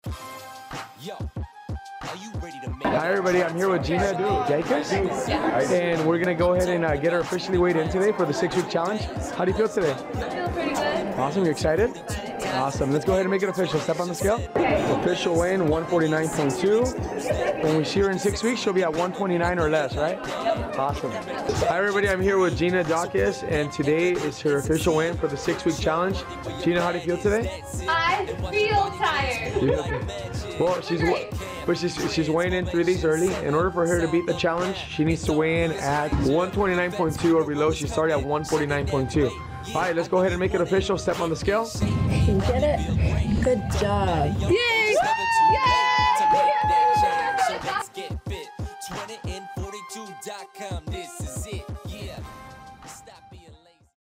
Hi everybody, I'm here with Gina Jacobs, and we're gonna go ahead and get her officially weighed in today for the 6-week challenge. How do you feel today? I feel pretty good. Awesome, you excited? Awesome, let's go ahead and make it official. Step on the scale. Official weigh-in 149.2. When we see her in 6 weeks, she'll be at 129 or less, right? Awesome. Hi everybody, I'm here with Gina Jacobs, and today is her official weigh-in for the 6-week challenge. Gina, how do you feel today? I feel tired. Well, she's weighing in 3 days early. In order for her to beat the challenge, she needs to weigh in at 129.2 or below. She started at 149.2. All right, let's go ahead and make it official. Step on the scale. You did it. Good job. Yay! Yay!